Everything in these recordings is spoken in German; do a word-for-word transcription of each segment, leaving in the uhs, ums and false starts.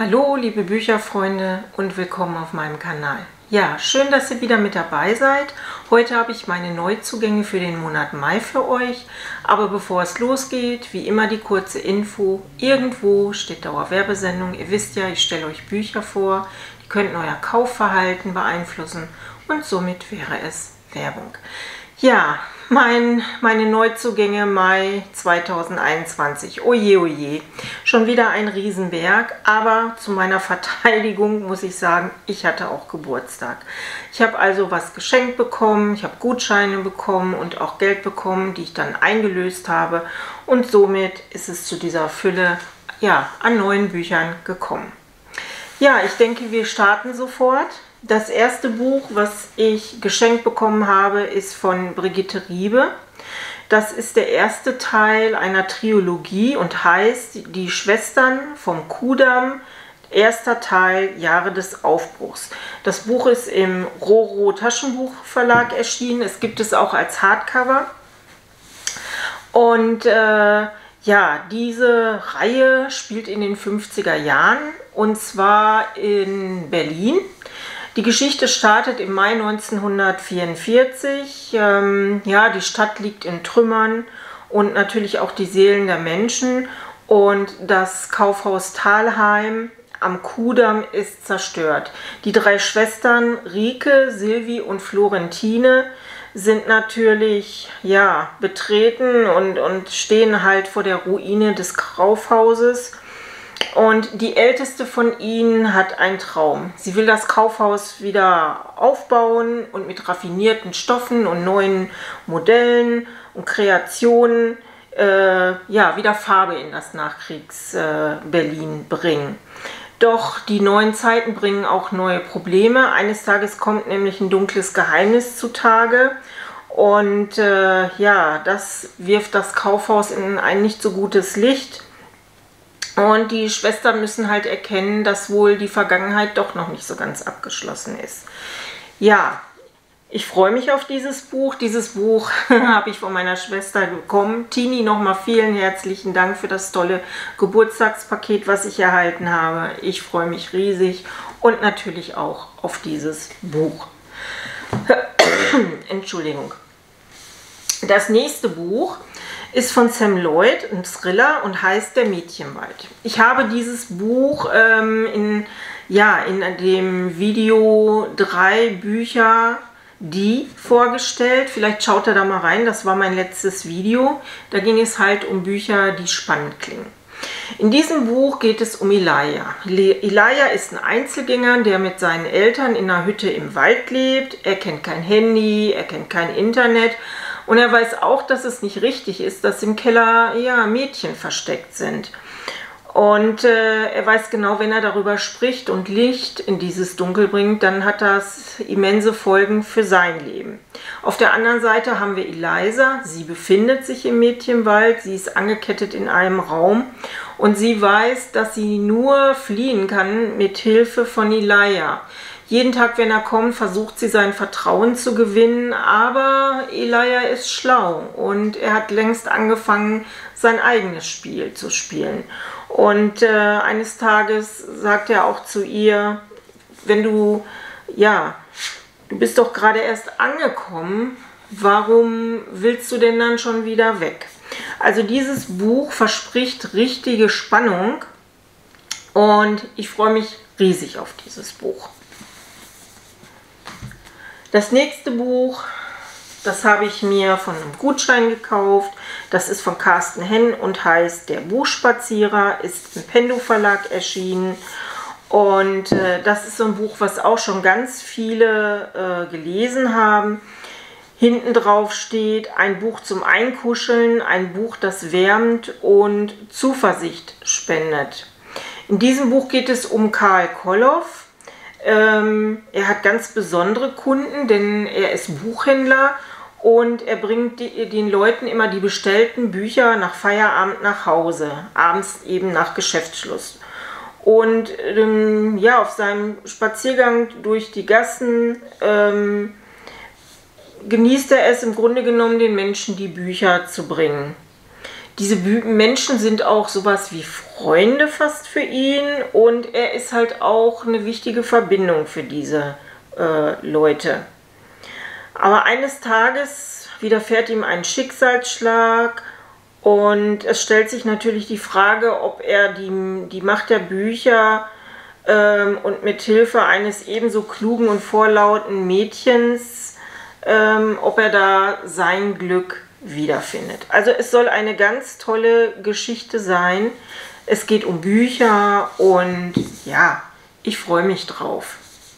Hallo liebe Bücherfreunde und willkommen auf meinem Kanal. Ja, schön, dass ihr wieder mit dabei seid. Heute habe ich meine Neuzugänge für den Monat Mai für euch. Aber bevor es losgeht, wie immer die kurze Info. Irgendwo steht Dauerwerbesendung. Ihr wisst ja, ich stelle euch Bücher vor. Die könnten euer Kaufverhalten beeinflussen und somit wäre es Werbung. Ja, mein, meine Neuzugänge Mai zweitausendeinundzwanzig. Oje, oje. Schon wieder ein Riesenberg, aber zu meiner Verteidigung muss ich sagen, ich hatte auch Geburtstag. Ich habe also was geschenkt bekommen, ich habe Gutscheine bekommen und auch Geld bekommen, die ich dann eingelöst habe. Und somit ist es zu dieser Fülle ja, an neuen Büchern gekommen. Ja, ich denke, wir starten sofort. Das erste Buch, was ich geschenkt bekommen habe, ist von Brigitte Riebe. Das ist der erste Teil einer Trilogie und heißt Die Schwestern vom Kudamm, erster Teil Jahre des Aufbruchs. Das Buch ist im Roro Taschenbuchverlag erschienen. Es gibt es auch als Hardcover. Und äh, ja, diese Reihe spielt in den fünfziger Jahren und zwar in Berlin. Die Geschichte startet im Mai neunzehnhundertvierundvierzig. Ähm, ja, die Stadt liegt in Trümmern und natürlich auch die Seelen der Menschen. Und das Kaufhaus Thalheim am Kudamm ist zerstört. Die drei Schwestern Rike, Silvi und Florentine sind natürlich ja, betreten und, und stehen halt vor der Ruine des Kaufhauses. Und die älteste von ihnen hat einen Traum. Sie will das Kaufhaus wieder aufbauen und mit raffinierten Stoffen und neuen Modellen und Kreationen äh, ja, wieder Farbe in das Nachkriegs-Berlin äh, bringen. Doch die neuen Zeiten bringen auch neue Probleme. Eines Tages kommt nämlich ein dunkles Geheimnis zutage. Und äh, ja, das wirft das Kaufhaus in ein nicht so gutes Licht. Und die Schwestern müssen halt erkennen, dass wohl die Vergangenheit doch noch nicht so ganz abgeschlossen ist. Ja, ich freue mich auf dieses Buch. Dieses Buch habe ich von meiner Schwester bekommen. Tini, nochmal vielen herzlichen Dank für das tolle Geburtstagspaket, was ich erhalten habe. Ich freue mich riesig und natürlich auch auf dieses Buch. Entschuldigung. Das nächste Buch ist von Sam Loyd, ein Thriller und heißt Der Mädchenwald. Ich habe dieses Buch ähm, in, ja, in dem Video drei Bücher, die vorgestellt. Vielleicht schaut ihr da mal rein, das war mein letztes Video. Da ging es halt um Bücher, die spannend klingen. In diesem Buch geht es um Elijah. Elijah ist ein Einzelgänger, der mit seinen Eltern in einer Hütte im Wald lebt. Er kennt kein Handy, er kennt kein Internet. Und er weiß auch, dass es nicht richtig ist, dass im Keller ja, Mädchen versteckt sind. Und äh, er weiß genau, wenn er darüber spricht und Licht in dieses Dunkel bringt, dann hat das immense Folgen für sein Leben. Auf der anderen Seite haben wir Eliza. Sie befindet sich im Mädchenwald. Sie ist angekettet in einem Raum. Und sie weiß, dass sie nur fliehen kann mit Hilfe von Elijah. Jeden Tag, wenn er kommt, versucht sie sein Vertrauen zu gewinnen, aber Elijah ist schlau und er hat längst angefangen, sein eigenes Spiel zu spielen. Und äh, eines Tages sagt er auch zu ihr, wenn du, ja, du bist doch gerade erst angekommen, warum willst du denn dann schon wieder weg? Also dieses Buch verspricht richtige Spannung und ich freue mich riesig auf dieses Buch. Das nächste Buch, das habe ich mir von einem Gutschein gekauft. Das ist von Carsten Henn und heißt Der Buchspazierer, ist im Pendo Verlag erschienen. Und äh, das ist so ein Buch, was auch schon ganz viele äh, gelesen haben. Hinten drauf steht ein Buch zum Einkuscheln, ein Buch, das wärmt und Zuversicht spendet. In diesem Buch geht es um Karl Koloff. Ähm, er hat ganz besondere Kunden, denn er ist Buchhändler und er bringt die, den Leuten immer die bestellten Bücher nach Feierabend nach Hause, abends eben nach Geschäftsschluss. Und ähm, ja, auf seinem Spaziergang durch die Gassen ähm, genießt er es im Grunde genommen, den Menschen die Bücher zu bringen. diese Menschen sind auch sowas wie Freunde fast für ihn und er ist halt auch eine wichtige Verbindung für diese äh, Leute. Aber eines Tages widerfährt ihm ein Schicksalsschlag und es stellt sich natürlich die Frage, ob er die, die Macht der Bücher ähm, und mit Hilfe eines ebenso klugen und vorlauten Mädchens, ähm, ob er da sein Glück wiederfindet. Also es soll eine ganz tolle Geschichte sein. Es geht um Bücher und ja, ich freue mich drauf.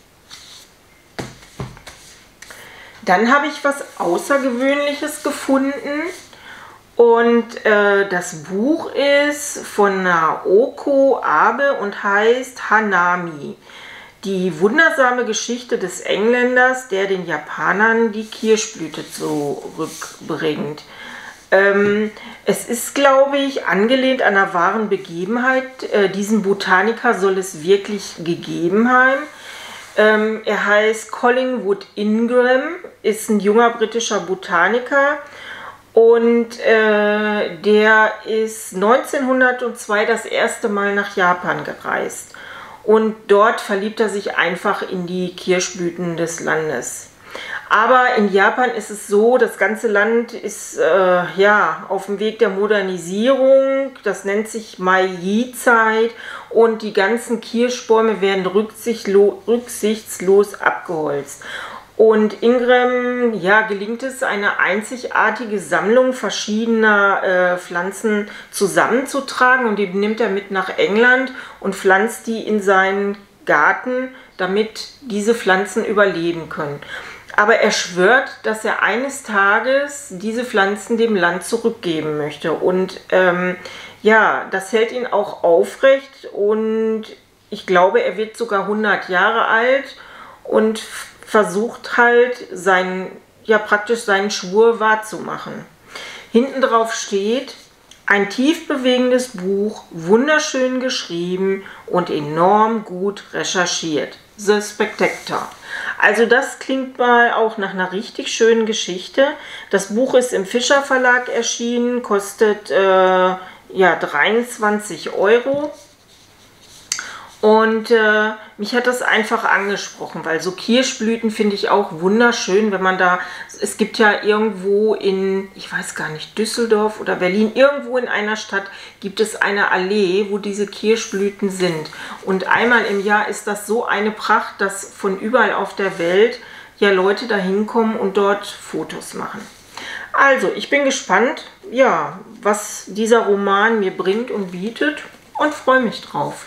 Dann habe ich was Außergewöhnliches gefunden und äh, das Buch ist von Naoko Abe und heißt Hanami. Die wundersame Geschichte des Engländers, der den Japanern die Kirschblüte zurückbringt. Ähm, es ist, glaube ich, angelehnt an einer wahren Begebenheit. Äh, diesen Botaniker soll es wirklich gegeben haben. Ähm, er heißt Collingwood Ingram, ist ein junger britischer Botaniker und äh, der ist neunzehnhundertzwei das erste Mal nach Japan gereist. Und dort verliebt er sich einfach in die Kirschblüten des Landes. Aber in Japan ist es so, das ganze Land ist äh, ja, auf dem Weg der Modernisierung. Das nennt sich Meiji-Zeit und die ganzen Kirschbäume werden rücksichtslos abgeholzt. Und Ingram, ja, gelingt es, eine einzigartige Sammlung verschiedener äh, Pflanzen zusammenzutragen und die nimmt er mit nach England und pflanzt die in seinen Garten, damit diese Pflanzen überleben können. Aber er schwört, dass er eines Tages diese Pflanzen dem Land zurückgeben möchte. Und ähm, ja, das hält ihn auch aufrecht und ich glaube, er wird sogar hundert Jahre alt und versucht halt, seinen, ja, praktisch seinen Schwur wahrzumachen. Hinten drauf steht, ein tief bewegendes Buch, wunderschön geschrieben und enorm gut recherchiert. The Spectator. Also das klingt mal auch nach einer richtig schönen Geschichte. Das Buch ist im Fischer Verlag erschienen, kostet äh, ja, dreiundzwanzig Euro. Und äh, mich hat das einfach angesprochen, weil so Kirschblüten finde ich auch wunderschön, wenn man da, es gibt ja irgendwo in, ich weiß gar nicht, Düsseldorf oder Berlin, irgendwo in einer Stadt gibt es eine Allee, wo diese Kirschblüten sind. Und einmal im Jahr ist das so eine Pracht, dass von überall auf der Welt ja Leute da hinkommen und dort Fotos machen. Also, ich bin gespannt, ja, was dieser Roman mir bringt und bietet und freue mich drauf.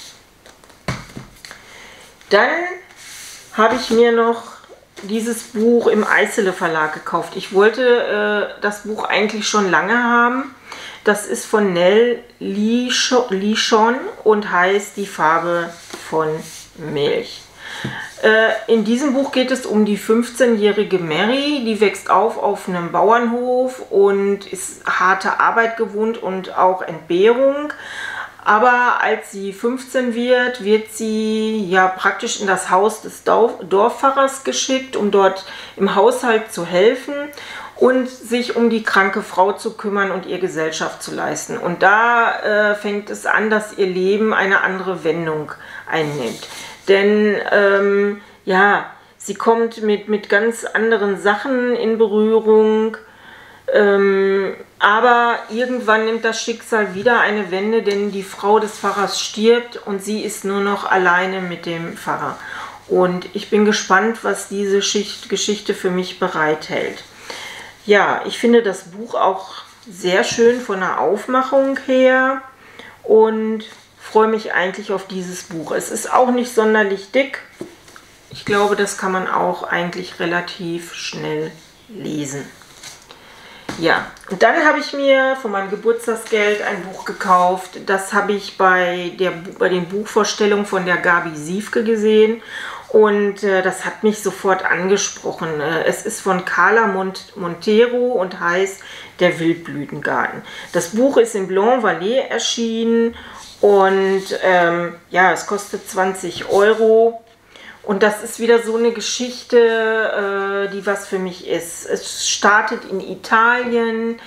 Dann habe ich mir noch dieses Buch im Eisele Verlag gekauft. Ich wollte äh, das Buch eigentlich schon lange haben. Das ist von Nell Lichon und heißt Die Farbe von Milch. Äh, in diesem Buch geht es um die fünfzehnjährige Mary. Die wächst auf auf einem Bauernhof und ist harte Arbeit gewohnt und auch Entbehrung. Aber als sie fünfzehn wird, wird sie ja praktisch in das Haus des Dorfpfarrers geschickt, um dort im Haushalt zu helfen und sich um die kranke Frau zu kümmern und ihr Gesellschaft zu leisten. Und da äh, fängt es an, dass ihr Leben eine andere Wendung einnimmt. Denn ähm, ja, sie kommt mit, mit ganz anderen Sachen in Berührung. Ähm, aber irgendwann nimmt das Schicksal wieder eine Wende, denn die Frau des Pfarrers stirbt und sie ist nur noch alleine mit dem Pfarrer. Und ich bin gespannt, was diese Schicht, Geschichte für mich bereithält. Ja, ich finde das Buch auch sehr schön von der Aufmachung her und freue mich eigentlich auf dieses Buch. Es ist auch nicht sonderlich dick. Ich glaube, das kann man auch eigentlich relativ schnell lesen. Ja, und dann habe ich mir von meinem Geburtstagsgeld ein Buch gekauft. Das habe ich bei, der, bei den Buchvorstellungen von der Gabi Siefke gesehen und äh, das hat mich sofort angesprochen. Äh, es ist von Carla Mont Montero und heißt Der Wildblütengarten. Das Buch ist in Blanc-Vallée erschienen und ähm, ja, es kostet zwanzig Euro. Und das ist wieder so eine Geschichte, äh, die was für mich ist. Es startet in Italien.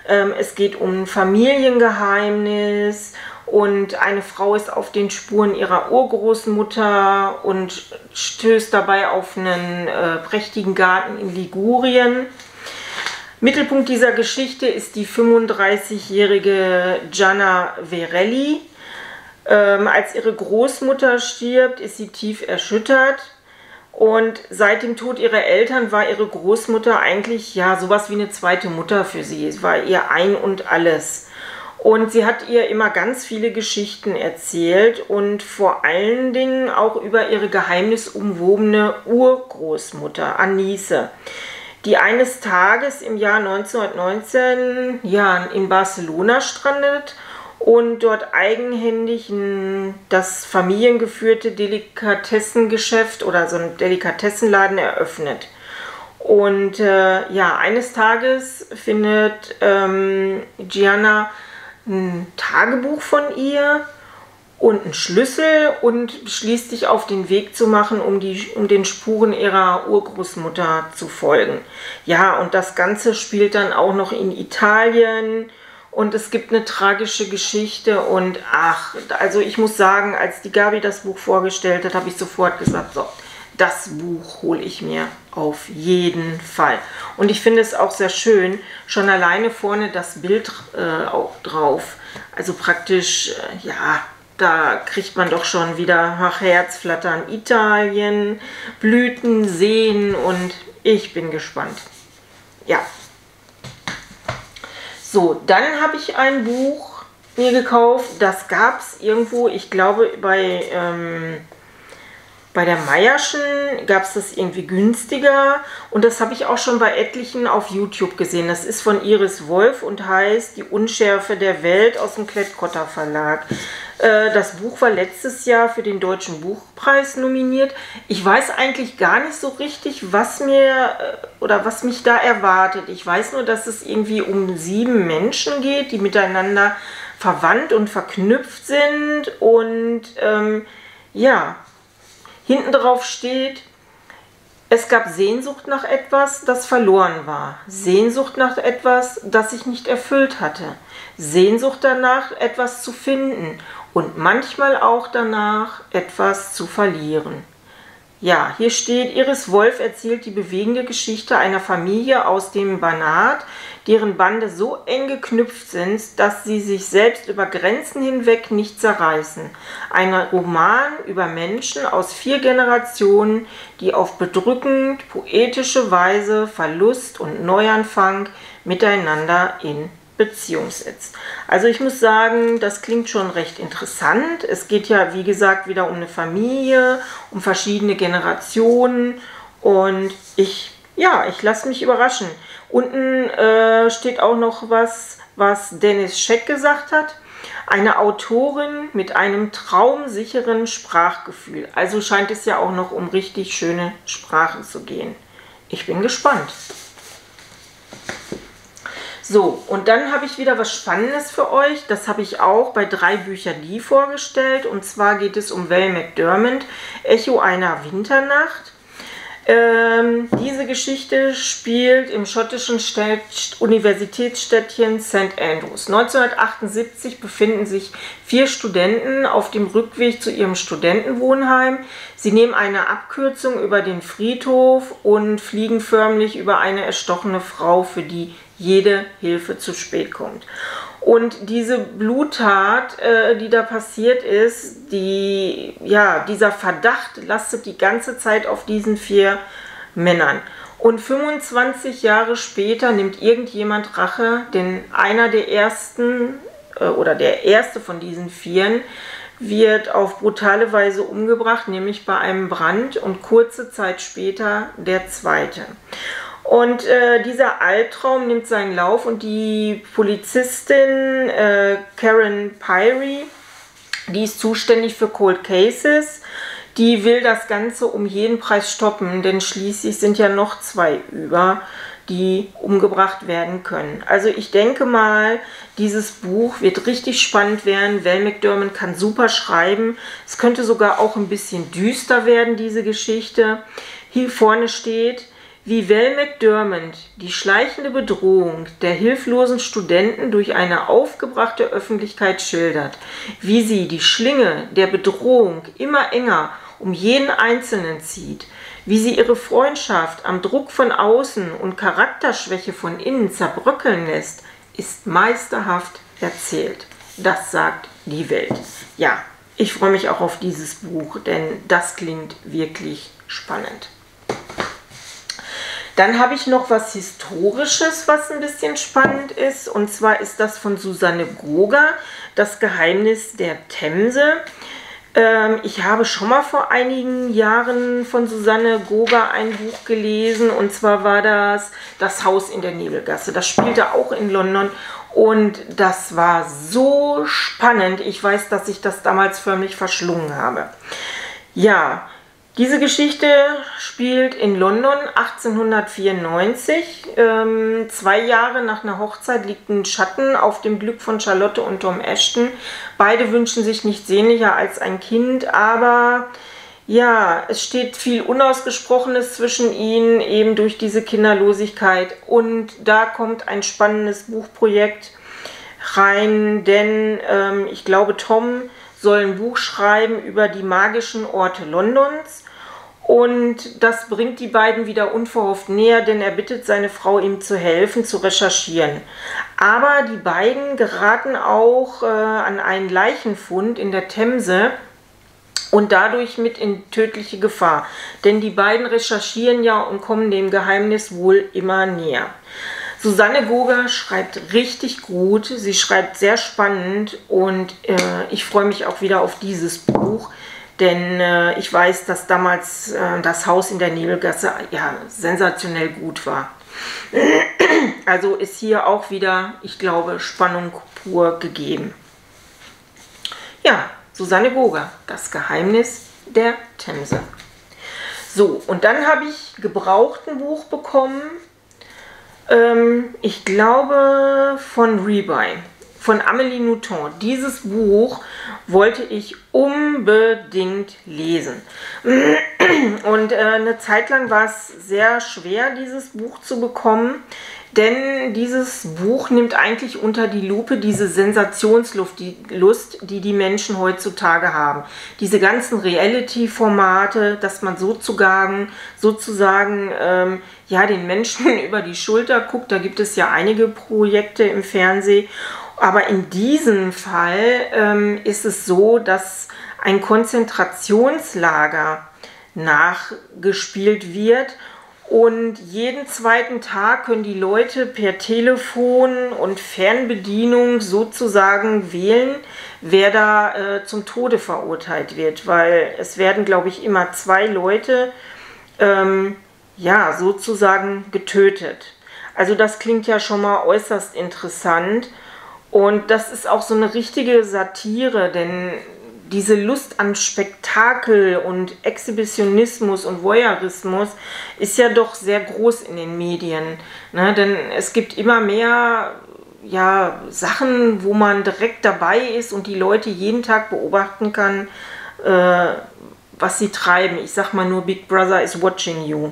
Ähm, es geht um ein Familiengeheimnis und eine Frau ist auf den Spuren ihrer Urgroßmutter und stößt dabei auf einen äh, prächtigen Garten in Ligurien. Mittelpunkt dieser Geschichte ist die fünfunddreißigjährige Gianna Verelli. Ähm, als ihre Großmutter stirbt, ist sie tief erschüttert. Und seit dem Tod ihrer Eltern war ihre Großmutter eigentlich ja sowas wie eine zweite Mutter für sie. Es war ihr ein und alles. Und sie hat ihr immer ganz viele Geschichten erzählt und vor allen Dingen auch über ihre geheimnisumwobene Urgroßmutter Anice, die eines Tages im Jahr neunzehnhundertneunzehn ja, in Barcelona strandet und dort eigenhändig ein, das familiengeführte Delikatessengeschäft oder so einen Delikatessenladen eröffnet. Und äh, ja, eines Tages findet ähm, Gianna ein Tagebuch von ihr und einen Schlüssel und beschließt sich auf den Weg zu machen, um, die, um den Spuren ihrer Urgroßmutter zu folgen. Ja, und das Ganze spielt dann auch noch in Italien und es gibt eine tragische Geschichte und ach, also ich muss sagen, als die Gabi das Buch vorgestellt hat, habe ich sofort gesagt, so, das Buch hole ich mir auf jeden Fall. Und ich finde es auch sehr schön, schon alleine vorne das Bild äh, auch drauf. Also praktisch, äh, ja, da kriegt man doch schon wieder ach, Herzflattern. Italien, Blüten, Seen und ich bin gespannt. Ja. So, dann habe ich ein Buch mir gekauft, das gab es irgendwo, ich glaube bei... Ähm, Bei der Mayer'schen gab es das irgendwie günstiger und das habe ich auch schon bei etlichen auf YouTube gesehen. Das ist von Iris Wolf und heißt Die Unschärfe der Welt aus dem Klett-Cotta Verlag. Äh, das Buch war letztes Jahr für den Deutschen Buchpreis nominiert. Ich weiß eigentlich gar nicht so richtig, was mir äh, oder was mich da erwartet. Ich weiß nur, dass es irgendwie um sieben Menschen geht, die miteinander verwandt und verknüpft sind und ähm, ja, hinten drauf steht, es gab Sehnsucht nach etwas, das verloren war. Sehnsucht nach etwas, das sich nicht erfüllt hatte. Sehnsucht danach, etwas zu finden. Und manchmal auch danach, etwas zu verlieren. Ja, hier steht, Iris Wolf erzählt die bewegende Geschichte einer Familie aus dem Banat, deren Bande so eng geknüpft sind, dass sie sich selbst über Grenzen hinweg nicht zerreißen. Ein Roman über Menschen aus vier Generationen, die auf bedrückend poetische Weise Verlust und Neuanfang miteinander in Beziehung setzt. Also ich muss sagen, das klingt schon recht interessant. Es geht ja, wie gesagt, wieder um eine Familie, um verschiedene Generationen und ich, ja, ich lasse mich überraschen. Unten äh, steht auch noch was, was Dennis Scheck gesagt hat. Eine Autorin mit einem traumsicheren Sprachgefühl. Also scheint es ja auch noch um richtig schöne Sprachen zu gehen. Ich bin gespannt. So, und dann habe ich wieder was Spannendes für euch. Das habe ich auch bei drei Büchern die vorgestellt. Und zwar geht es um Val McDermid, Echo einer Winternacht. Ähm, diese Geschichte spielt im schottischen Städt Universitätsstädtchen Sankt Andrews. neunzehnhundertachtundsiebzig befinden sich vier Studenten auf dem Rückweg zu ihrem Studentenwohnheim. Sie nehmen eine Abkürzung über den Friedhof und fliegen förmlich über eine erstochene Frau, für die jede Hilfe zu spät kommt. Und diese Bluttat, äh, die da passiert ist, die, ja, dieser Verdacht lastet die ganze Zeit auf diesen vier Männern. Und fünfundzwanzig Jahre später nimmt irgendjemand Rache, denn einer der ersten äh, oder der erste von diesen Vieren wird auf brutale Weise umgebracht, nämlich bei einem Brand und kurze Zeit später der zweite. Und äh, dieser Albtraum nimmt seinen Lauf und die Polizistin äh, Karen Pyrie, die ist zuständig für Cold Cases, die will das Ganze um jeden Preis stoppen, denn schließlich sind ja noch zwei über, die umgebracht werden können. Also ich denke mal, dieses Buch wird richtig spannend werden. Val McDermid kann super schreiben. Es könnte sogar auch ein bisschen düster werden, diese Geschichte. Hier vorne steht, wie Val McDermott die schleichende Bedrohung der hilflosen Studenten durch eine aufgebrachte Öffentlichkeit schildert, wie sie die Schlinge der Bedrohung immer enger um jeden Einzelnen zieht, wie sie ihre Freundschaft am Druck von außen und Charakterschwäche von innen zerbröckeln lässt, ist meisterhaft erzählt. Das sagt die Welt. Ja, ich freue mich auch auf dieses Buch, denn das klingt wirklich spannend. Dann habe ich noch was Historisches, was ein bisschen spannend ist. Und zwar ist das von Susanne Goger, Das Geheimnis der Themse. Ähm, ich habe schon mal vor einigen Jahren von Susanne Goger ein Buch gelesen. Und zwar war das Das Haus in der Nebelgasse. Das spielte auch in London. Und das war so spannend. Ich weiß, dass ich das damals förmlich verschlungen habe. Ja, diese Geschichte spielt in London achtzehnhundertvierundneunzig. Ähm, zwei Jahre nach einer Hochzeit liegt ein Schatten auf dem Glück von Charlotte und Tom Ashton. Beide wünschen sich nichts sehnlicher als ein Kind, aber ja, es steht viel Unausgesprochenes zwischen ihnen, eben durch diese Kinderlosigkeit. Und da kommt ein spannendes Buchprojekt rein, denn ähm, ich glaube, Tom soll ein Buch schreiben über die magischen Orte Londons. Und das bringt die beiden wieder unverhofft näher, denn er bittet seine Frau, ihm zu helfen, zu recherchieren. Aber die beiden geraten auch äh, an einen Leichenfund in der Themse und dadurch mit in tödliche Gefahr. Denn die beiden recherchieren ja und kommen dem Geheimnis wohl immer näher. Susanne Goger schreibt richtig gut, sie schreibt sehr spannend und äh, ich freue mich auch wieder auf dieses Buch. Denn äh, ich weiß, dass damals äh, das Haus in der Nebelgasse ja sensationell gut war. Also ist hier auch wieder, ich glaube, Spannung pur gegeben. Ja, Susanne Goger, Das Geheimnis der Themse. So, und dann habe ich gebraucht ein Buch bekommen, ähm, ich glaube von Rebuy, von Amélie Nothomb. Dieses Buch wollte ich unbedingt lesen. Und äh, eine Zeit lang war es sehr schwer, dieses Buch zu bekommen, denn dieses Buch nimmt eigentlich unter die Lupe diese Sensationslust, die Lust, die die Menschen heutzutage haben. Diese ganzen Reality-Formate, dass man sozusagen, sozusagen ähm, ja, den Menschen über die Schulter guckt. Da gibt es ja einige Projekte im Fernsehen. Aber in diesem Fall ähm, ist es so, dass ein Konzentrationslager nachgespielt wird und jeden zweiten Tag können die Leute per Telefon und Fernbedienung sozusagen wählen, wer da äh, zum Tode verurteilt wird, weil es werden, glaube ich, immer zwei Leute ähm, ja, sozusagen getötet. Also das klingt ja schon mal äußerst interessant. Und das ist auch so eine richtige Satire, denn diese Lust an Spektakel und Exhibitionismus und Voyeurismus ist ja doch sehr groß in den Medien. Ne? Denn es gibt immer mehr ja, Sachen, wo man direkt dabei ist und die Leute jeden Tag beobachten kann, äh, was sie treiben. Ich sag mal nur, Big Brother is watching you.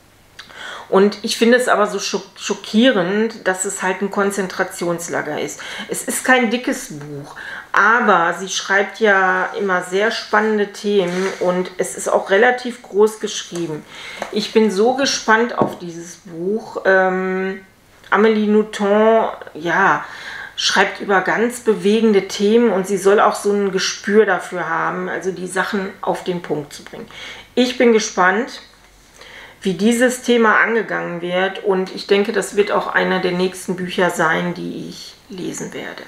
Und ich finde es aber so schockierend, dass es halt ein Konzentrationslager ist. Es ist kein dickes Buch, aber sie schreibt ja immer sehr spannende Themen und es ist auch relativ groß geschrieben. Ich bin so gespannt auf dieses Buch. Ähm, Amélie Nothomb, ja, schreibt über ganz bewegende Themen und sie soll auch so ein Gespür dafür haben, also die Sachen auf den Punkt zu bringen. Ich bin gespannt, wie dieses Thema angegangen wird und ich denke, das wird auch einer der nächsten Bücher sein, die ich lesen werde.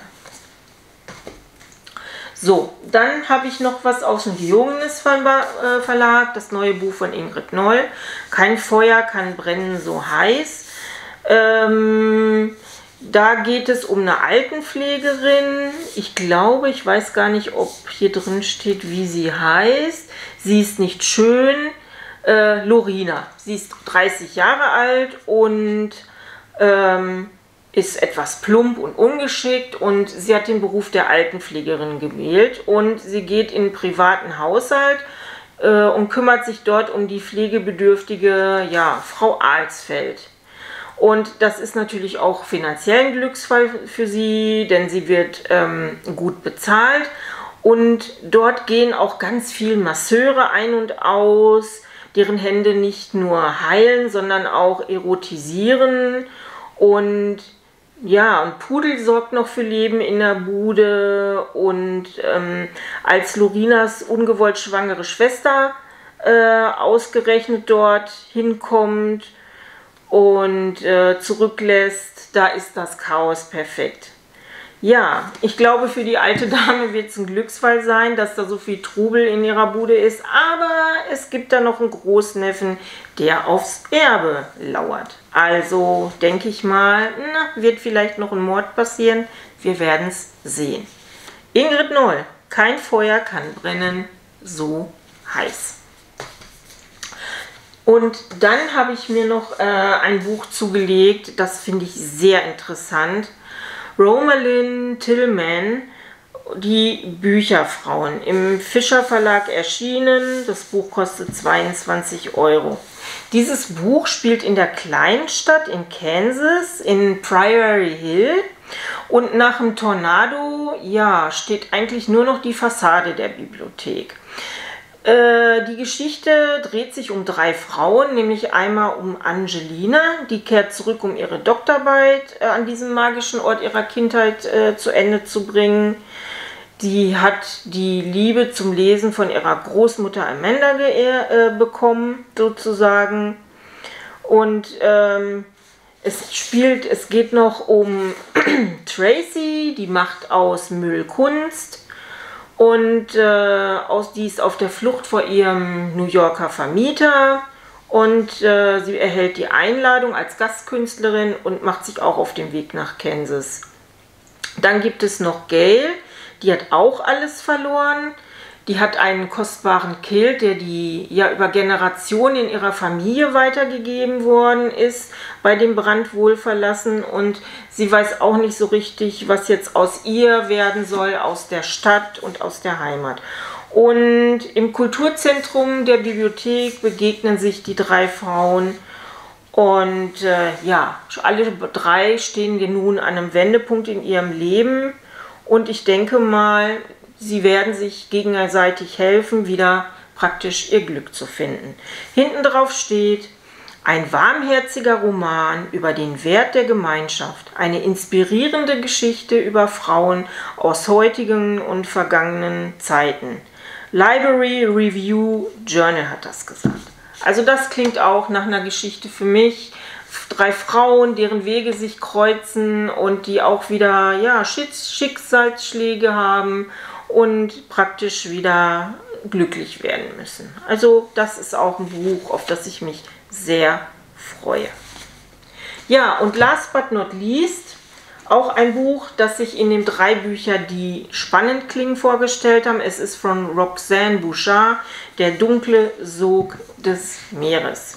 So, dann habe ich noch was aus dem Diogenes Verlag, das neue Buch von Ingrid Noll. Kein Feuer kann brennen so heiß. Ähm, da geht es um eine Altenpflegerin. Ich glaube, ich weiß gar nicht, ob hier drin steht, wie sie heißt. Sie ist nicht schön. Äh, Lorina. Sie ist dreißig Jahre alt und ähm, ist etwas plump und ungeschickt und sie hat den Beruf der Altenpflegerin gewählt und sie geht in einen privaten Haushalt äh, und kümmert sich dort um die pflegebedürftige, ja, Frau Alsfeld. Und das ist natürlich auch finanziell ein Glücksfall für sie, denn sie wird ähm, gut bezahlt. Und dort gehen auch ganz viele Masseure ein und aus, deren Hände nicht nur heilen, sondern auch erotisieren. Und ja, und Pudel sorgt noch für Leben in der Bude. Und ähm, als Lorinas ungewollt schwangere Schwester äh, ausgerechnet dort hinkommt und äh, zurücklässt, da ist das Chaos perfekt. Ja, ich glaube, für die alte Dame wird es ein Glücksfall sein, dass da so viel Trubel in ihrer Bude ist, aber es gibt da noch einen Großneffen, der aufs Erbe lauert. Also denke ich mal, na, wird vielleicht noch ein Mord passieren, wir werden es sehen. Ingrid Noll, kein Feuer kann brennen, so heiß. Und dann habe ich mir noch äh, ein Buch zugelegt, das finde ich sehr interessant. Romalyn Tillman, die Bücherfrauen, im Fischer Verlag erschienen. Das Buch kostet zweiundzwanzig Euro. Dieses Buch spielt in der Kleinstadt in Kansas, in Prairie Hill. Und nach dem Tornado, ja, steht eigentlich nur noch die Fassade der Bibliothek. Die Geschichte dreht sich um drei Frauen, nämlich einmal um Angelina, die kehrt zurück, um ihre Doktorarbeit an diesem magischen Ort ihrer Kindheit äh, zu Ende zu bringen. Die hat die Liebe zum Lesen von ihrer Großmutter Amanda äh, bekommen, sozusagen. Und ähm, es spielt, es geht noch um Tracy, die macht aus Müll Kunst. Und äh, aus, die ist auf der Flucht vor ihrem New Yorker Vermieter und äh, sie erhält die Einladung als Gastkünstlerin und macht sich auch auf den Weg nach Kansas. Dann gibt es noch Gail, die hat auch alles verloren. Die hat einen kostbaren Kilt, der die ja über Generationen in ihrer Familie weitergegeben worden ist, bei dem Brand wohl verlassen, und sie weiß auch nicht so richtig, was jetzt aus ihr werden soll, aus der Stadt und aus der Heimat. Und im Kulturzentrum der Bibliothek begegnen sich die drei Frauen und äh, ja, alle drei stehen nun an einem Wendepunkt in ihrem Leben, und ich denke mal, sie werden sich gegenseitig helfen, wieder praktisch ihr Glück zu finden. Hinten drauf steht: ein warmherziger Roman über den Wert der Gemeinschaft, eine inspirierende Geschichte über Frauen aus heutigen und vergangenen Zeiten. Library Review Journal hat das gesagt. Also das klingt auch nach einer Geschichte für mich. Drei Frauen, deren Wege sich kreuzen und die auch wieder, ja, Schicksalsschläge haben und praktisch wieder glücklich werden müssen. Also das ist auch ein Buch, auf das ich mich sehr freue. Ja, und last but not least, auch ein Buch, das sich in den drei Büchern, die spannend klingen, vorgestellt haben. Es ist von Roxane Bouchard, Der dunkle Sog des Meeres.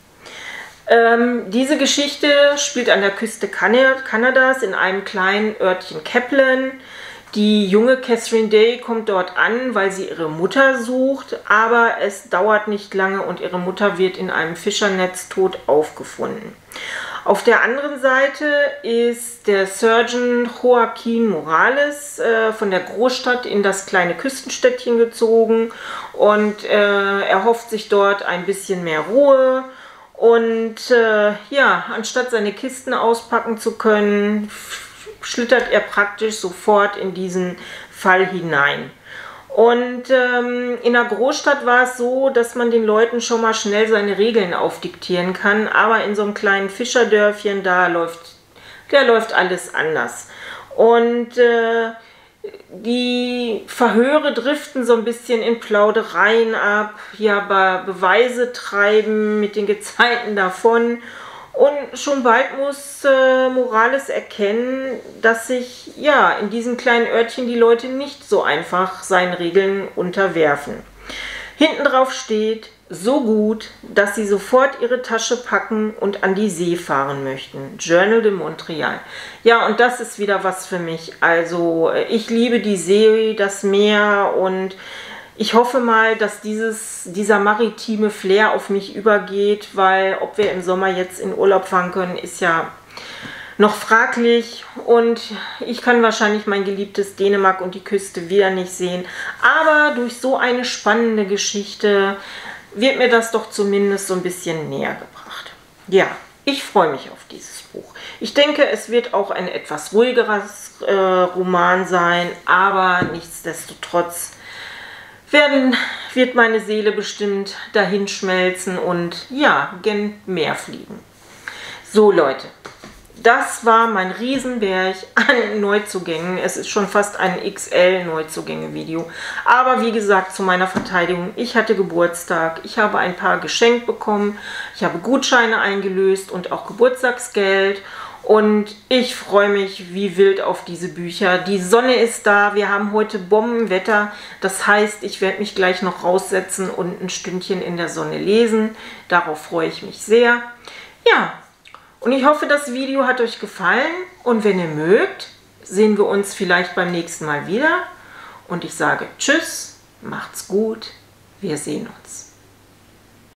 Ähm, diese Geschichte spielt an der Küste Kanadas in einem kleinen Örtchen Kaplan. Die junge Catherine Day kommt dort an, weil sie ihre Mutter sucht, aber es dauert nicht lange und ihre Mutter wird in einem Fischernetz tot aufgefunden. Auf der anderen Seite ist der Surgeon Joaquin Morales äh, von der Großstadt in das kleine Küstenstädtchen gezogen und äh, er hofft sich dort ein bisschen mehr Ruhe. Und äh, ja, anstatt seine Kisten auspacken zu können, schlittert er praktisch sofort in diesen Fall hinein. Und ähm, in der Großstadt war es so, dass man den Leuten schon mal schnell seine Regeln aufdiktieren kann, aber in so einem kleinen Fischerdörfchen, da läuft, da läuft alles anders. Und äh, die Verhöre driften so ein bisschen in Plaudereien ab, ja, Be Beweise treiben mit den Gezeiten davon. Und schon bald muss äh, Morales erkennen, dass sich ja in diesem kleinen Örtchen die Leute nicht so einfach seinen Regeln unterwerfen. Hinten drauf steht: so gut, dass sie sofort ihre Tasche packen und an die See fahren möchten. Journal de Montreal. Ja, und das ist wieder was für mich. Also ich liebe die See, das Meer, und Ich hoffe mal, dass dieses, dieser maritime Flair auf mich übergeht, weil ob wir im Sommer jetzt in Urlaub fahren können, ist ja noch fraglich. Und ich kann wahrscheinlich mein geliebtes Dänemark und die Küste wieder nicht sehen. Aber durch so eine spannende Geschichte wird mir das doch zumindest so ein bisschen näher gebracht. Ja, ich freue mich auf dieses Buch. Ich denke, es wird auch ein etwas ruhigeres äh, Roman sein, aber nichtsdestotrotz werden, wird meine Seele bestimmt dahin schmelzen und ja, gen Meer fliegen. So Leute, das war mein Riesenberg an Neuzugängen. Es ist schon fast ein X L-Neuzugänge-Video. Aber wie gesagt, zu meiner Verteidigung, ich hatte Geburtstag, ich habe ein paar geschenkt bekommen, ich habe Gutscheine eingelöst und auch Geburtstagsgeld. Und ich freue mich wie wild auf diese Bücher. Die Sonne ist da, wir haben heute Bombenwetter. Das heißt, ich werde mich gleich noch raussetzen und ein Stündchen in der Sonne lesen. Darauf freue ich mich sehr. Ja, und ich hoffe, das Video hat euch gefallen. Und wenn ihr mögt, sehen wir uns vielleicht beim nächsten Mal wieder. Und ich sage Tschüss, macht's gut, wir sehen uns.